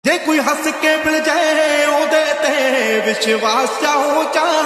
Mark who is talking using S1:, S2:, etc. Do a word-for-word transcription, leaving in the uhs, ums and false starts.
S1: जे कोई हंस के मिल जाए ओदे ते विश्वास जाओ जा